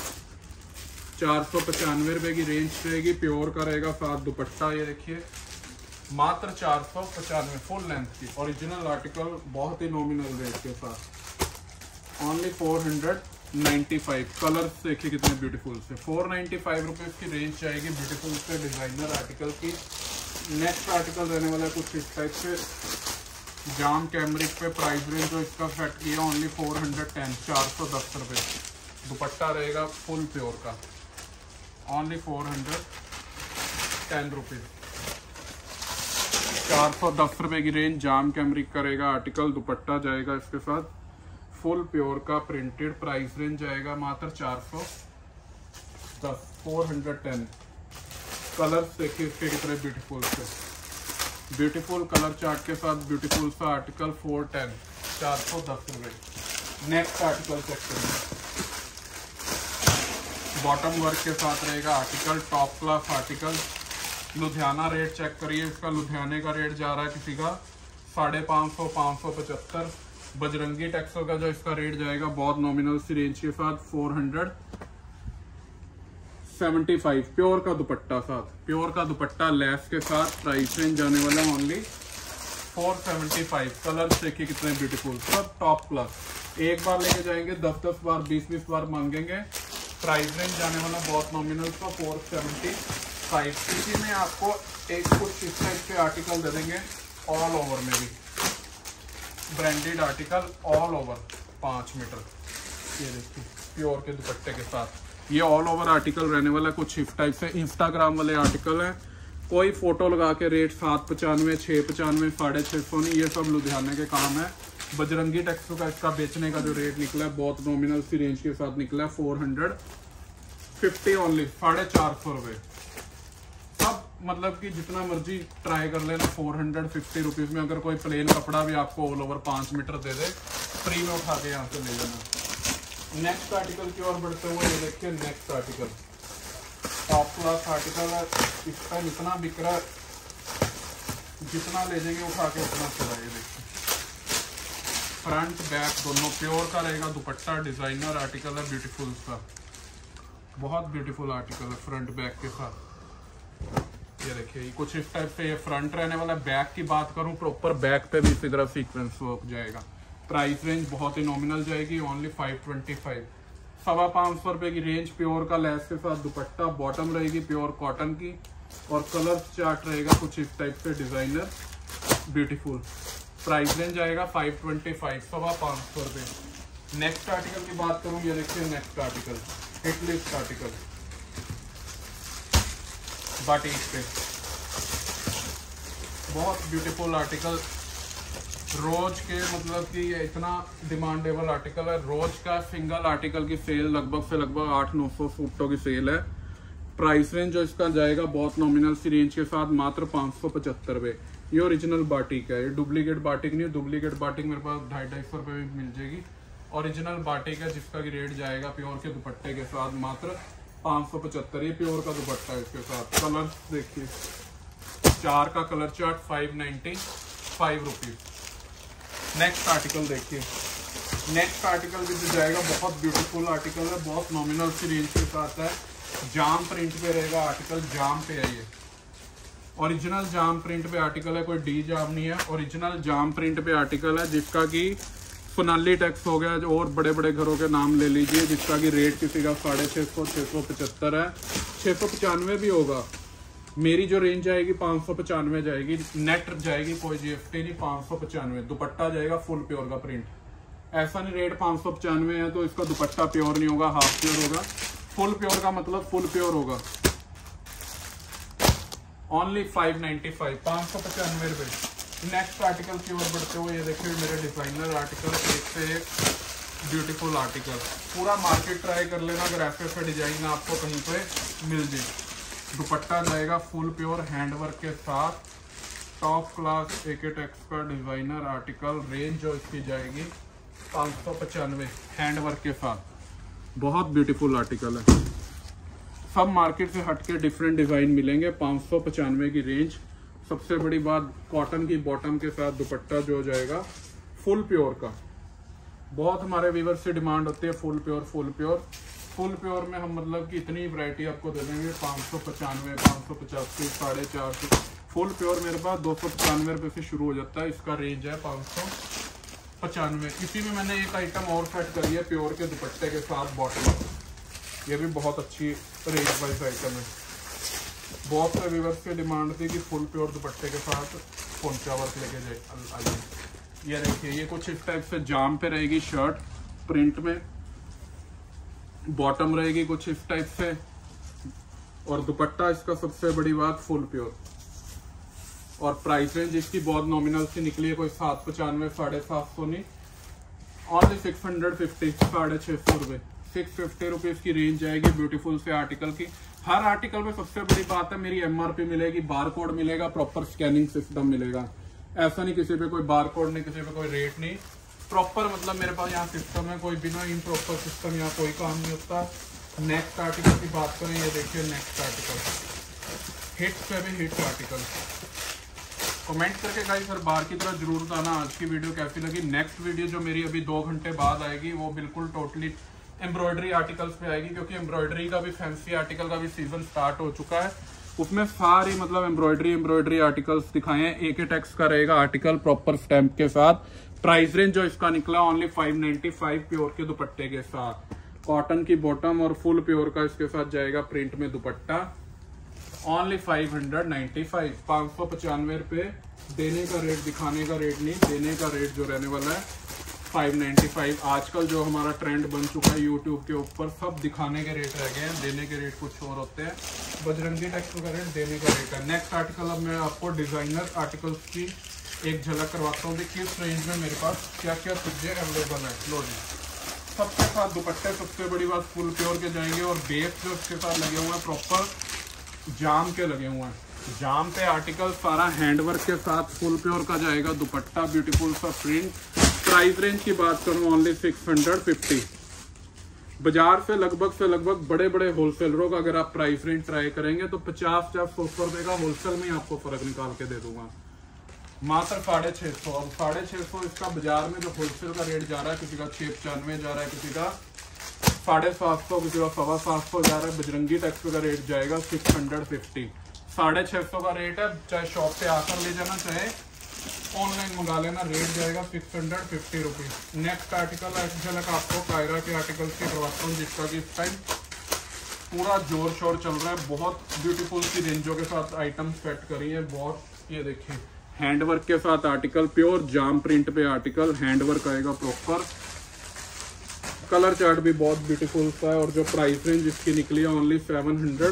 495 रुपए की रेंज रहेगी। प्योर का रहेगा साथ दुपट्टा। ये देखिए मात्र 495 फुल लेंथ की ओरिजिनल आर्टिकल, बहुत ही नॉमिनल रेट के साथ ओनली 495। कलर देखिए कितने ब्यूटीफुल से। 495 रुपीज की रेंज जाएगी ब्यूटीफुल से डिजाइनर आर्टिकल की। नेक्स्ट आर्टिकल रहने वाला है कुछ इस टाइप से, जाम कैमरिक पे। प्राइस रेंज जो इसका सेट किया ओनली 410, 410 रुपये। दुपट्टा रहेगा फुल प्योर का, ओनली 410 रुपीज। 410 रुपये की रेंज, जाम कैमरिक करेगा आर्टिकल। दुपट्टा जाएगा इसके साथ फुल प्योर का प्रिंटेड। प्राइस रेंज जाएगा मात्र 410, 410। कलर देखिए इसके कितने ब्यूटीफुल से, ब्यूटीफुल कलर चार्ट के साथ ब्यूटीफुल सा आर्टिकल 410, 410 रुपये। नेक्स्ट आर्टिकल चेक करेंगे, बॉटम वर्क के साथ रहेगा article, top class article. Ludhiana rate check करिए इसका, लुधियाने का रेट जा रहा है किसी का 550, 575। बजरंगी टेक्सटाइल का जो इसका रेट जाएगा बहुत नॉमिनल सी रेंज के साथ 475। प्योर का दुपट्टा साथ, प्योर का दुपट्टा लेस के साथ। प्राइस रेंज जाने वाला ओनली 475। कलर देखिए कितने ब्यूटीफुल, सब टॉप क्लास। एक बार लेके जाएंगे 10-10 बार, 20-20 बार मांगेंगे। प्राइस रेंज जाने वाला बहुत नॉमिनल का 475। इसी में आपको एक कुछ इस टाइप के आर्टिकल दे देंगे ऑल ओवर में भी, branded article all over 5 metre. ये देखिए प्योर के दुपट्टे के साथ ये ऑल ओवर आर्टिकल रहने वाला कुछ इस टाइप से। इंस्टाग्राम वाले आर्टिकल है, कोई फोटो लगा के रेट 795, 695, 650 नहीं, ये सब लुधियाने के काम है। बजरंगी टेक्सटाइल का इसका बेचने का जो रेट निकला है बहुत नॉमिनल सी रेंज के साथ निकला है 450 ओनली, 450 रुपये। सब मतलब कि जितना मर्जी ट्राई कर लेना 450 रुपीज में। अगर कोई प्लेन कपड़ा भी आपको ऑल ओवर 5 मीटर दे दे, फ्री में उठा के यहाँ से ले लेना। नेक्स्ट आर्टिकल की ओर बढ़ते हुए ये देखिए next article top class article है। इसका इतना बिक रहा है, जितना ले जाएंगे उठा के उतना चला। ये देखिए फ्रंट बैक दोनों प्योर का रहेगा दुपट्टा। डिजाइनर आर्टिकल है ब्यूटीफुल सा, बहुत ब्यूटीफुल आर्टिकल है फ्रंट बैक के साथ। ये देखिए कुछ इस टाइप से ये फ्रंट रहने वाला। बैक की बात करूं प्रॉपर बैक पे भी इसी तरह सीक्वेंस वर्क जाएगा। प्राइस रेंज बहुत ही नॉमिनल जाएगी ओनली 525, 525 रुपए की रेंज। प्योर का लेस के साथ दुपट्टा, बॉटम रहेगी प्योर कॉटन की, और कलर चार्ट रहेगा कुछ इस टाइप से डिजाइनर ब्यूटीफुल। प्राइस रेंज आएगा 525, 525 रुपये। नेक्स्ट आर्टिकल की बात करूं, ये देखिए next article hit list article batik पे, बहुत ब्यूटीफुल आर्टिकल। रोज के मतलब कि ये इतना डिमांडेबल आर्टिकल है। रोज का सिंगल आर्टिकल की सेल लगभग से लगभग 800-900 सूटों की सेल है। प्राइस रेंज जो इसका जाएगा बहुत नॉमिनल सी रेंज के साथ, मात्र 575 रुपये। ये ओरिजिनल बाटिक है, ये डुप्लीकेट बाटिक नहीं है। डुप्लीकेट बाटिक मेरे पास 250-250 रुपये में मिल जाएगी। ओरिजिनल बाटिक है जिसका की रेट जाएगा प्योर के दुपट्टे के साथ मात्र 575। ये प्योर का दुपट्टा है इसके साथ। कलर देखिए, 4 का colour chart 595 rupees. Next article देखिए, नेक्स्ट आर्टिकल भी जो जाएगा बहुत ब्यूटीफुल आर्टिकल है, बहुत नॉमिनल सी रेंज के साथ है। जाम प्रिंट पे रहेगा आर्टिकल, जाम पे है ये ओरिजिनल जाम प्रिंट पे आर्टिकल है, कोई डी जाम नहीं है। ओरिजिनल जाम प्रिंट पे आर्टिकल है जिसका कि सोनाली टैक्स हो गया और बड़े बड़े घरों के नाम ले लीजिए, जिसका कि रेट किसी का 650 675 है, 695 भी होगा। मेरी जो रेंज जाएगी 595 जाएगी, नेट जाएगी कोई जीएसटी नहीं, 595। दुपट्टा जाएगा फुल प्योर का प्रिंट। ऐसा नहीं रेट 595 है तो इसका दुपट्टा प्योर नहीं होगा, हाफ प्योर होगा। फुल प्योर का मतलब फुल प्योर होगा। ओनली 595, 595 रुपये। नेक्स्ट आर्टिकल की ओर बढ़ते हुए ये देखिए मेरे डिजाइनर आर्टिकल, एक से एक ब्यूटीफुल आर्टिकल। पूरा मार्केट ट्राई कर लेना अगर ऐसे डिजाइन आपको कहीं पे मिल जाए। दुपट्टा जाएगा फुल प्योर हैंडवर्क के साथ, टॉप क्लास AKTex का डिजाइनर आर्टिकल। रेंज जो इसकी जाएगी 595 हैंडवर्क के साथ। बहुत ब्यूटीफुल आर्टिकल है, सब मार्केट से हटके डिफरेंट डिजाइन मिलेंगे। 595 की रेंज। सबसे बड़ी बात, कॉटन की बॉटम के साथ दुपट्टा जो जाएगा फुल प्योर का। बहुत हमारे व्यूअर से डिमांड होती है full pure full pure. Full pure में हम मतलब कि इतनी वैरायटी आपको दे देंगे। 595, 585, 450। फुल प्योर मेरे पास 295 रुपये से शुरू हो जाता है, इसका रेंज है 595। इसी में मैंने एक आइटम और सेट करी है प्योर के दुपट्टे के साथ बॉटम। ये भी बहुत अच्छी रेंज वाइज आइटम है। बहुत से व्यूअर्स की डिमांड थी कि फुल प्योर दुपट्टे के साथ पोंचा वर्क लेके जाए। ये देखिए, ये कुछ इस टाइप से जाम पे रहेगी शर्ट प्रिंट में, बॉटम रहेगी कुछ इस टाइप से, और दुपट्टा इसका सबसे बड़ी बात फुल प्योर। और प्राइस रेंज इसकी बहुत नॉमिनल सी निकली है, कोई 795, 750 नहीं, ओनली 650, 650 रुपये। 650 रुपीज की रेंज जाएगी ब्यूटीफुल से आर्टिकल की। हर आर्टिकल में सबसे बड़ी बात है मेरी MRP मिलेगी, बारकोड मिलेगा, प्रॉपर स्कैनिंग सिस्टम मिलेगा। ऐसा नहीं किसी पे कोई बारकोड नहीं, किसी पे कोई रेट नहीं, प्रॉपर मतलब मेरे पास यहाँ सिस्टम है। कोई बिना इम्प्रॉपर सिस्टम यहाँ कोई काम नहीं होता। नेक्स्ट आर्टिकल की बात करें, ये देखिए नेक्स्ट आर्टिकल, हिट पे भी हिट आर्टिकल। कमेंट करके गाइस हर बार की तरह जरूर बताना आज की वीडियो कैसी लगी। नेक्स्ट वीडियो जो मेरी अभी 2 घंटे बाद आएगी वो बिल्कुल टोटली एम्ब्रॉयडरी आर्टिकल्स पे आएगी, क्योंकि एम्ब्रॉयडरी का भी फैंसी आर्टिकल का भी सीजन स्टार्ट हो चुका है। उसमें सारी मतलब एम्ब्रॉयडरी आर्टिकल्स दिखाए हैं। AKTex का रहेगा आर्टिकल प्रॉपर स्टैम्प के साथ। प्राइस रेंज जो इसका निकला ओनली 595 प्योर के दुपट्टे के साथ। कॉटन की बॉटम और फुल प्योर का इसके साथ जाएगा प्रिंट में दुपट्टा। ओनली 595, 595 रुपये। देने का रेट, दिखाने का रेट नहीं, देने का रेट जो रहने वाला है 595। आजकल जो हमारा ट्रेंड बन चुका है यूट्यूब के ऊपर, सब दिखाने के रेट रह गए हैं, देने के रेट कुछ और होते हैं। बजरंगी टेक्स का रेट, देने का रेट है। नेक्स्ट आर्टिकल अब मैं आपको डिजाइनर आर्टिकल्स की एक झलक करवाता हूँ कि किस रेंज में मेरे पास क्या क्या चीजें अवेलेबल है। लो जी, सबके साथ दुपट्टे सबसे बड़ी बात फुल प्योर के जाएंगे, और बेस जो इसके साथ लगे हुए हैं प्रॉपर जाम के लगे हुए हैं। जाम पे आर्टिकल सारा हैंडवर्क के साथ फुल प्योर का जाएगा दुपट्टा, ब्यूटीफुल सा प्रिंट। प्राइस रेंज की बात करूं ओनली 650। बाजार से लगभग बड़े बड़े होलसेलरों का अगर आप प्राइस रेंज ट्राई करेंगे तो 50-100 रुपए का होलसेल में आपको फर्क निकाल के दे दूंगा। मात्र 650। अब 650 इसका बाजार में जो होलसेल का रेट जा रहा है, किसी का 695 जा रहा है, किसी का 750, किसी का 750 जा रहा है। बजरंगी टेक्स का रेट जाएगा 650। 650 का रेट है, चाहे शॉप पे आकर ले जाना चाहे ऑनलाइन मंगा लेना, रेट जाएगा 650 रुपीज। नेक्स्ट आर्टिकल ऐसी झलक आपको कायरा के आर्टिकल की करवाता हूँ, जिसका कि इस टाइम पूरा जोर शोर चल रहा है। बहुत ब्यूटीफुल सी रेंजों के साथ आइटम सेट करी है बहुत। ये देखिए हैंडवर्क के साथ आर्टिकल, प्योर जाम प्रिंट पे आर्टिकल, हैंडवर्क आएगा प्रॉपर। कलर चार्ट भी बहुत ब्यूटीफुल सा है, और जो प्राइस रेंज इसकी निकली है ओनली 765,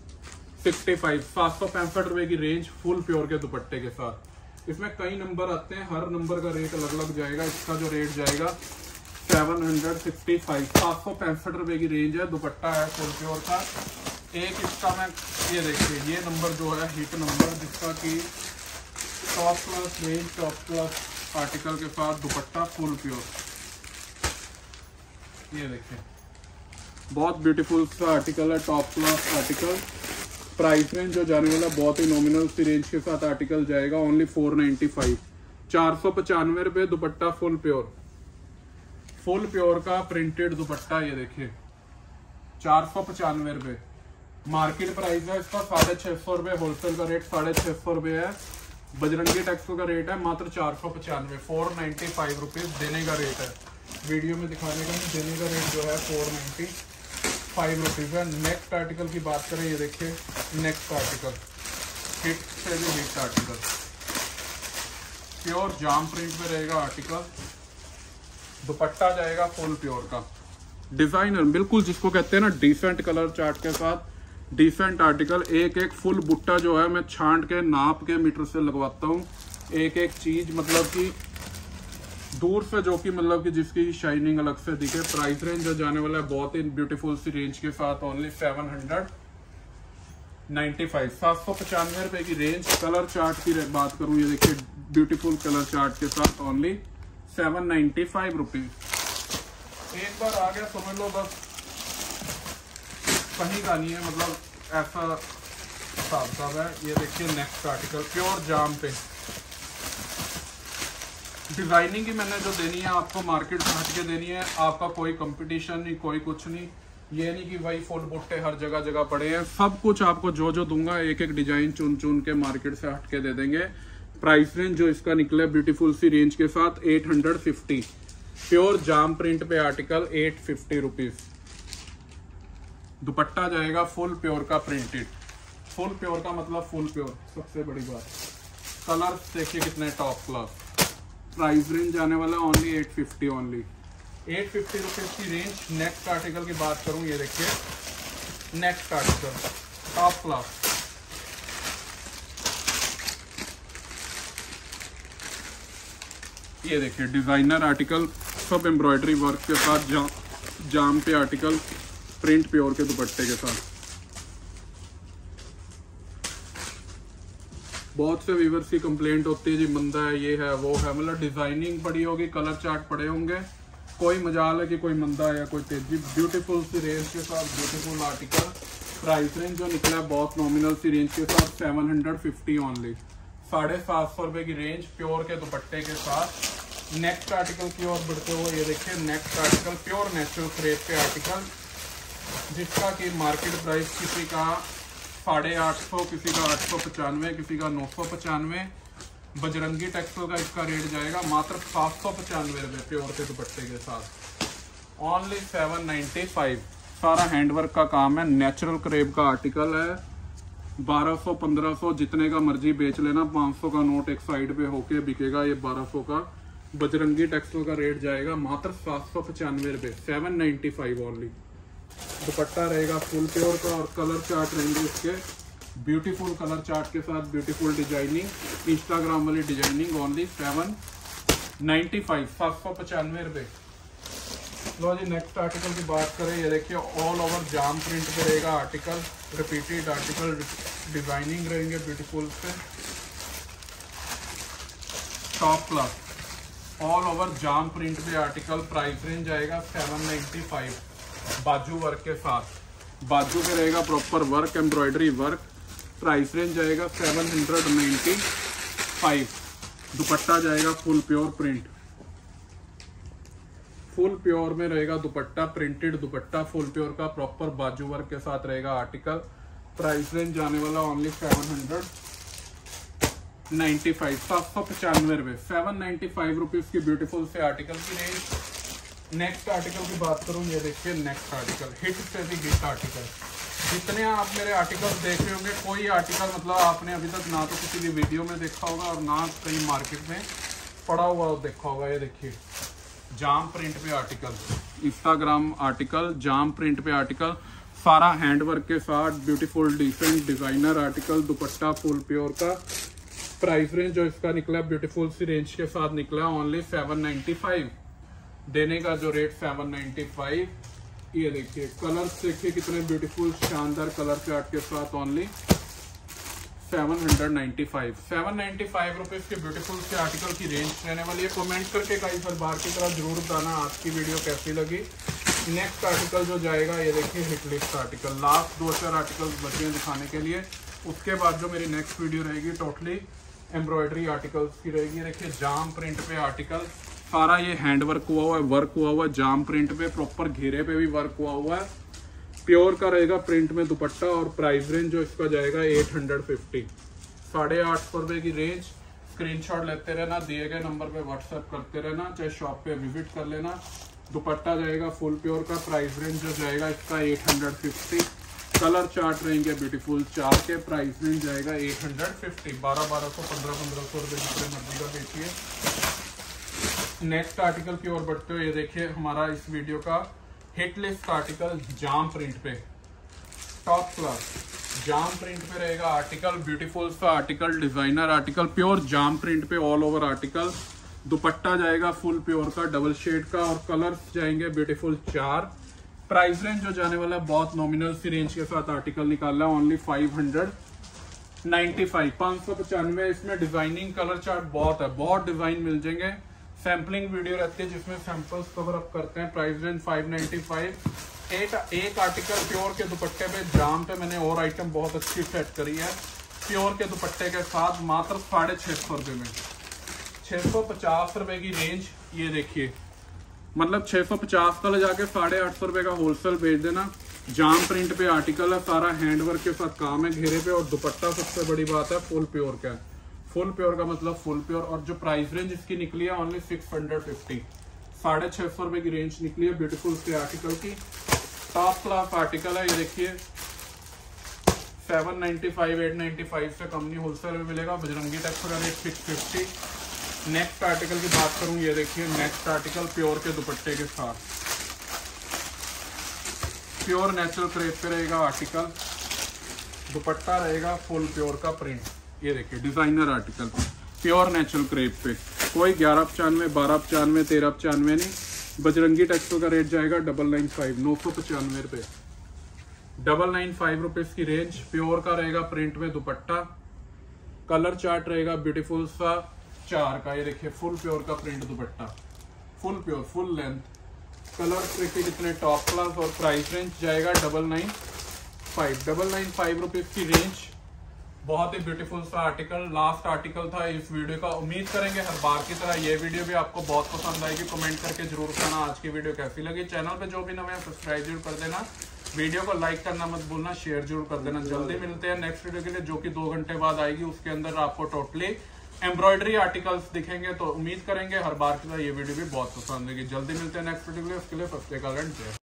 765 रुपए की रेंज फुल प्योर के दुपट्टे के साथ। इसमें कई नंबर आते हैं, हर नंबर का रेट अलग अलग जाएगा। इसका जो रेट जाएगा 765, 765 रुपए की रेंज है। दुपट्टा है फुल प्योर का, एक इसका मैं ये देखिए, ये नंबर जो है हिट नंबर, जिसका कि top class range, top class article के साथ दुपट्टा फुल प्योर। ये देखिए बहुत ब्यूटीफुल सा आर्टिकल है, top class article. Price range जो जाने वाला बहुत ही नॉमिनल सी रेंज के साथ आर्टिकल जाएगा, ओनली 495, 495 रुपये। Dupatta full pure, full pure का प्रिंटेड दुपट्टा। ये देखिए 495 रुपये मार्केट प्राइस है इसका, 650 रुपये होलसेल का रेट, 650 रुपये है। बजरंगी टेक्सटाइल का रेट है मात्र 495, 495 रुपीज देने का रेट है। वीडियो में दिखाने का नहीं, देने का रेट जो है 495 रुपीज है। नेक्स्ट आर्टिकल की बात करें, ये देखिए नेक्स्ट आर्टिकल हिट से भी हिट आर्टिकल, प्योर जाम प्रिंट में रहेगा आर्टिकल। दुपट्टा जाएगा फुल प्योर का, डिजाइनर बिल्कुल जिसको कहते हैं ना डिसेंट कलर चार्ट के साथ, डिसेंट आर्टिकल। एक एक फुल बुट्टा जो है मैं छांट के नाप के मीटर से लगवाता हूँ, एक एक चीज मतलब कि दूर से, जो कि मतलब कि जिसकी शाइनिंग अलग से दिखे। प्राइस रेंज जो जाने वाला है बहुत ही ब्यूटीफुल सी रेंज के साथ, ओनली 795, 795 रुपए की रेंज। कलर चार्ट की बात करूं, ये देखिए ब्यूटीफुल कलर चार्ट के साथ ओनली 795 रुपीज। एक बार आ गया समझ लो बस, कहीं का नहीं है, मतलब ऐसा हिसाब है। ये देखिए नेक्स्ट आर्टिकल प्योर जाम पे, डिजाइनिंग की मैंने जो देनी है आपको मार्केट से हट के देनी है, आपका कोई कंपटीशन नहीं, कोई कुछ नहीं। ये नहीं कि भाई फुल बुट्टे हर जगह जगह पड़े हैं, सब कुछ आपको जो जो दूंगा एक एक डिजाइन चुन चुन के मार्केट से हट के दे देंगे। प्राइस रेंज जो इसका निकला ब्यूटीफुल सी रेंज के साथ 850, प्योर जाम प्रिंट पे आर्टिकल 850 रुपीज। दुपट्टा जाएगा फुल प्योर का प्रिंटेड, फुल प्योर का मतलब फुल प्योर, सबसे बड़ी बात। कलर देखिए कितने टॉप क्लास। प्राइस रेंज आने वाला ओनली 850, ओनली 850 रुपीज की रेंज। नेक्स्ट आर्टिकल की बात करूं, ये देखिए नेक्स्ट आर्टिकल टॉप क्लास, ये देखिए डिजाइनर आर्टिकल, सब एम्ब्रॉयडरी वर्क के साथ, जाम पे आर्टिकल, प्रिंट प्योर के दुपट्टे के साथ। बहुत से व्यूअर्स की कंप्लेंट होती है जी मंदा है, ये है वो है, मतलब डिजाइनिंग पड़ी होगी, कलर चार्ट पड़े होंगे, कोई मजाल है कि कोई मंदा है या कोई तेजी। ब्यूटीफुल सी रेंज के साथ ब्यूटीफुल आर्टिकल। प्राइस रेंज जो निकला बहुत नॉमिनल सी रेंज के साथ 750 ओनली, 750 रुपए की रेंज प्योर के दुपट्टे के साथ। नेक्स्ट आर्टिकल की ओर बढ़ते हुए, ये देखिए next article pure natural crepe के आर्टिकल, जिसका कि मार्केट प्राइस किसी का 850, किसी का 895, किसी का 995। बजरंगी टेक्सटाइल का इसका रेट जाएगा मात्र 795 रुपये प्योर के दुपट्टे के साथ, ओनली 795। सारा हैंडवर्क का काम है, नेचुरल क्रेप का आर्टिकल है। 1200 1500 जितने का मर्जी बेच लेना, 500 का नोट एक साइड पे होके बिकेगा, ये 1200 का। बजरंगी टेक्सटाइल का रेट जाएगा मात्र 795 रुपये, 795 ओनली। दुपट्टा रहेगा फुल प्योर का और कलर चार्ट रहेंगे इसके ब्यूटीफुल कलर चार्ट के साथ, ब्यूटीफुल डिजाइनिंग, इंस्टाग्राम वाली डिजाइनिंग, ओनली 795, 795 रुपये। लो जी नेक्स्ट आर्टिकल की बात करें, ये देखिए ऑल ओवर जाम प्रिंट पे रहेगा आर्टिकल, रिपीटेड आर्टिकल, डिजाइनिंग रहेंगे ब्यूटीफुल से, टॉप क्लास, ऑल ओवर जाम प्रिंट पे आर्टिकल। प्राइस रेंज आएगा 795, बाजू वर्क के साथ, बाजू पे रहेगा proper work, embroidery work. Price range जाएगा 795। दुपट्टा जाएगा full pure print, full pure में रहेगा dupatta, printed dupatta full pure का, प्रॉपर बाजू वर्क के साथ रहेगा आर्टिकल। प्राइस रेंज जाने वाला ओनली 795, 795 रुपये, 795 रुपीज की ब्यूटीफुल से आर्टिकल की रेंज। नेक्स्ट आर्टिकल की बात करूं, ये देखिए नेक्स्ट आर्टिकल हिट से भी हिट आर्टिकल। जितने आप मेरे आर्टिकल देख रहे होंगे, कोई आर्टिकल मतलब आपने अभी तक ना तो किसी भी वीडियो में देखा होगा और ना कहीं मार्केट में पड़ा हुआ देखा होगा। ये देखिए जाम प्रिंट पे आर्टिकल, इंस्टाग्राम आर्टिकल, जाम प्रिंट पे आर्टिकल, सारा हैंडवर्क के साथ beautiful decent designer article. Dupatta full pure का। प्राइस रेंज जो इसका निकला ब्यूटीफुल सी रेंज के साथ निकला ओनली 795, देने का जो रेट 795। ये देखिए कलर्स देखिए कितने ब्यूटीफुल शानदार कलर चार्ट के साथ ओनली 795 रुपीज के ब्यूटीफुल से आर्टिकल की रेंज रहने वाली है। कमेंट करके कई बार की तरह जरूर बताना आज की वीडियो कैसी लगी। नेक्स्ट आर्टिकल जो जाएगा ये देखिए hit list article, last 2-4 article बचे हैं दिखाने के लिए। उसके बाद जो मेरी नेक्स्ट वीडियो रहेगी टोटली एम्ब्रॉयडरी आर्टिकल्स की रहेगी। देखिए जाम प्रिंट पे आर्टिकल, सारा ये हैंड वर्क हुआ है, जाम प्रिंट पे, प्रॉपर घेरे पे भी वर्क हुआ है। प्योर का रहेगा प्रिंट में दुपट्टा और प्राइस रेंज जो इसका जाएगा 850, 850 रुपये की रेंज। स्क्रीनशॉट लेते रहना, दिए गए नंबर पे व्हाट्सएप करते रहना, चाहे शॉप पे विजिट कर लेना। दुपट्टा जाएगा फुल प्योर का, प्राइस रेंज जो जाएगा इसका 850। कलर चार्ट रहेंगे ब्यूटीफुल 4 के, प्राइस रेंज जाएगा 850। 1200 1500 रुपये जितने मर्जी का बेचिए। नेक्स्ट आर्टिकल की ओर बढ़ते हुए ये देखिए हमारा इस वीडियो का हिट लिस्ट आर्टिकल जाम प्रिंट पे, टॉप क्लास जाम प्रिंट पे रहेगा आर्टिकल। ब्यूटीफुल सा आर्टिकल, डिजाइनर आर्टिकल, प्योर जाम प्रिंट पे ऑल ओवर आर्टिकल। दुपट्टा जाएगा फुल प्योर का डबल शेड का और कलर्स जाएंगे ब्यूटीफुल 4। प्राइस रेंज जो जाने वाला है बहुत नॉमिनल सी रेंज के साथ आर्टिकल निकाला है, ओनली 595, 595। इसमें डिजाइनिंग कलर चार्ट बहुत है, बहुत डिजाइन मिल जाएंगे। सैम्पलिंग वीडियो रहती है जिसमें सैंपल्स कवर अप करते हैं। Price range 595। एक आर्टिकल प्योर के दुपट्टे पे जाम पे मैंने और आइटम बहुत अच्छी सेट करी है प्योर के दुपट्टे के साथ, मात्र 650 रुपये में। 650 रुपए की रेंज, ये देखिए मतलब 650 का ले जाके 850 रुपए का होलसेल बेच देना। जाम प्रिंट पे आर्टिकल है, सारा हैंडवर्क के साथ काम है घेरे पे, और दुपट्टा सबसे बड़ी बात है फुल प्योर का है। फुल प्योर का मतलब फुल प्योर। और जो प्राइस रेंज इसकी निकली है ओनली 650, 650 रुपए की रेंज निकली है ब्यूटीफुल से आर्टिकल की। टॉप क्लास आर्टिकल है, ये देखिए 795 895 से कम नहीं होलसेल में मिलेगा। बजरंगी टैक्स का रेट 650। नेक्स्ट आर्टिकल की बात करूं, ये देखिए नेक्स्ट आर्टिकल प्योर के दुपट्टे के साथ, प्योर नेचुरल क्रेप पे रहेगा आर्टिकल। दुपट्टा रहेगा फुल प्योर का प्रिंट, ये देखिए designer article pure natural crepe पे। कोई 1195 1295 1395 नहीं। बजरंगी टेक्सटाइल का रेट जाएगा 995, 995 रुपए, 995 रुपीज की रेंज। प्योर का रहेगा प्रिंट में दुपट्टा, कलर चार्ट रहेगा ब्यूटीफुल सा 4 का। ये देखिए फुल प्योर का print dupatta, full pure full length, colour देखिए कितने टॉप क्लास। और प्राइस रेंज जाएगा 995 रुपीज की रेंज। बहुत ही ब्यूटीफुल सा आर्टिकल, लास्ट आर्टिकल था इस वीडियो का। उम्मीद करेंगे हर बार की तरह ये वीडियो भी आपको बहुत पसंद आएगी। कमेंट करके जरूर बताना आज की वीडियो कैसी लगी। चैनल पे जो भी नए हैं सब्सक्राइब जरूर कर देना, वीडियो को लाइक करना मत भूलना, शेयर जरूर कर देना। जल्दी मिलते हैं नेक्स्ट वीडियो के लिए जो कि 2 घंटे बाद आएगी। उसके अंदर आपको टोटली एम्ब्रॉयडरी आर्टिकल्स दिखेंगे। तो उम्मीद करेंगे हर बार की तरह ये वीडियो भी बहुत पसंद आएगी। जल्दी मिलते हैं नेक्स्ट वीडियो के लिए, उसके लिए सब्सक्राइब।